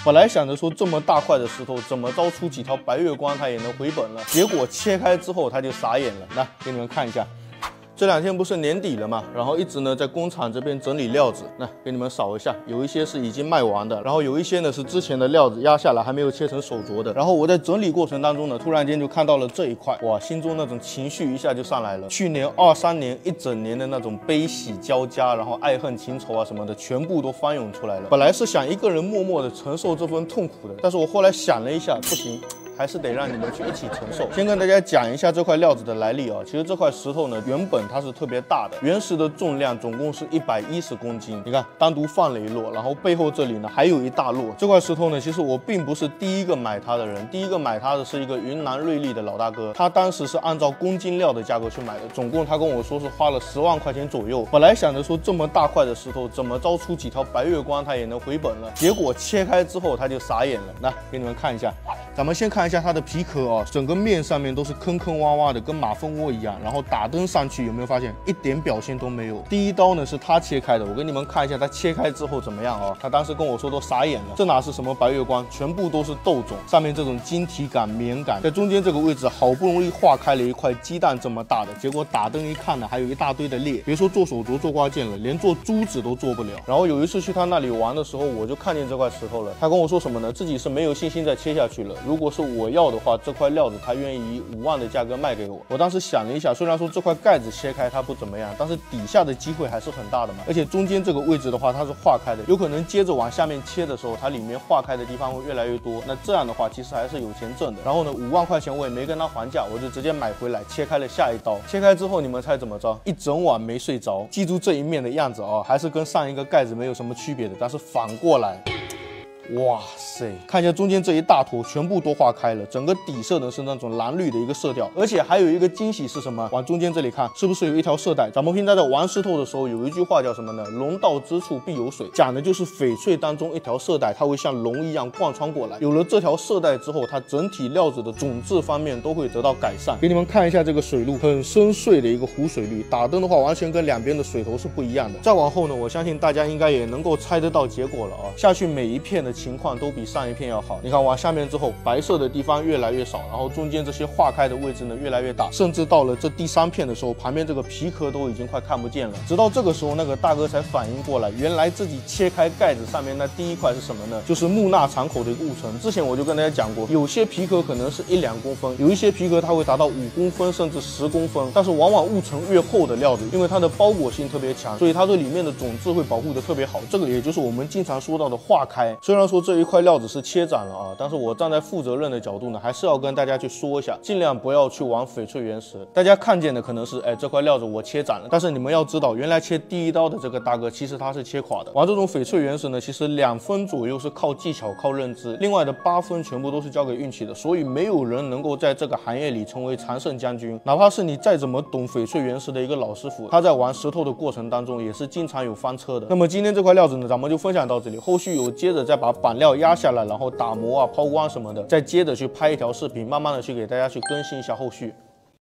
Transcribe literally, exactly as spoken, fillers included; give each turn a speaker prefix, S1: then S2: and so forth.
S1: 本来想着说这么大块的石头，怎么着出几条白月光它也能回本了，结果切开之后他就傻眼了。来，给你们看一下。 这两天不是年底了嘛，然后一直呢在工厂这边整理料子，那给你们扫一下，有一些是已经卖完的，然后有一些呢是之前的料子压下来还没有切成手镯的。然后我在整理过程当中呢，突然间就看到了这一块，哇，心中那种情绪一下就上来了。去年二三年一整年的那种悲喜交加，然后爱恨情仇啊什么的，全部都翻涌出来了。本来是想一个人默默的承受这份痛苦的，但是我后来想了一下，不行。 还是得让你们去一起承受。先跟大家讲一下这块料子的来历啊。其实这块石头呢，原本它是特别大的，原石的重量总共是一百一十公斤。你看，单独放了一摞，然后背后这里呢还有一大摞。这块石头呢，其实我并不是第一个买它的人，第一个买它的是一个云南瑞丽的老大哥，他当时是按照公斤料的价格去买的，总共他跟我说是花了十万块钱左右。本来想着说这么大块的石头，怎么着出几条白月光它也能回本了，结果切开之后他就傻眼了。来，给你们看一下。 咱们先看一下它的皮壳啊，整个面上面都是坑坑洼洼的，跟马蜂窝一样。然后打灯上去，有没有发现一点表现都没有？第一刀呢是他切开的，我给你们看一下他切开之后怎么样啊？他当时跟我说都傻眼了，这哪是什么白月光，全部都是豆种，上面这种晶体感、绵感，在中间这个位置好不容易化开了一块鸡蛋这么大的，结果打灯一看呢，还有一大堆的裂，别说做手镯、做挂件了，连做珠子都做不了。然后有一次去他那里玩的时候，我就看见这块石头了，他跟我说什么呢？自己是没有信心再切下去了。 如果是我要的话，这块料子他愿意以五万的价格卖给我。我当时想了一下，虽然说这块盖子切开它不怎么样，但是底下的机会还是很大的嘛。而且中间这个位置的话，它是化开的，有可能接着往下面切的时候，它里面化开的地方会越来越多。那这样的话，其实还是有钱挣的。然后呢，五万块钱我也没跟他还价，我就直接买回来切开了下一刀。切开之后，你们猜怎么着？一整晚没睡着。记住这一面的样子啊，还是跟上一个盖子没有什么区别的，但是反过来。 哇塞，看一下中间这一大坨，全部都化开了，整个底色呢是那种蓝绿的一个色调，而且还有一个惊喜是什么？往中间这里看，是不是有一条色带？咱们平常在玩石头的时候，有一句话叫什么呢？龙到之处必有水，讲的就是翡翠当中一条色带，它会像龙一样贯穿过来。有了这条色带之后，它整体料子的种质方面都会得到改善。给你们看一下这个水路，很深邃的一个湖水绿，打灯的话完全跟两边的水头是不一样的。再往后呢，我相信大家应该也能够猜得到结果了啊！下去每一片的 情况都比上一片要好。你看往下面之后，白色的地方越来越少，然后中间这些化开的位置呢越来越大，甚至到了这第三片的时候，旁边这个皮壳都已经快看不见了。直到这个时候，那个大哥才反应过来，原来自己切开盖子上面那第一块是什么呢？就是木纳敞口的一个误层。之前我就跟大家讲过，有些皮壳可能是一两公分，有一些皮壳它会达到五公分甚至十公分，但是往往误层越厚的料子，因为它的包裹性特别强，所以它对里面的种质会保护的特别好。这个也就是我们经常说到的化开。虽然说这一块料子是切斩了啊，但是我站在负责任的角度呢，还是要跟大家去说一下，尽量不要去玩翡翠原石。大家看见的可能是，哎，这块料子我切斩了，但是你们要知道，原来切第一刀的这个大哥，其实他是切垮的。玩这种翡翠原石呢，其实两分左右是靠技巧、靠认知，另外的八分全部都是交给运气的。所以没有人能够在这个行业里成为常胜将军，哪怕是你再怎么懂翡翠原石的一个老师傅，他在玩石头的过程当中也是经常有翻车的。那么今天这块料子呢，咱们就分享到这里，后续有接着再把板料压下来，然后打磨啊、抛光什么的，再接着去拍一条视频，慢慢的去给大家去更新一下后续。